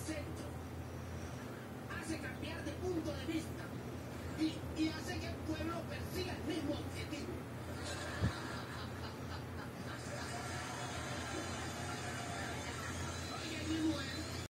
centro. Hace cambiar de punto de vista. Y hace que el pueblo persiga el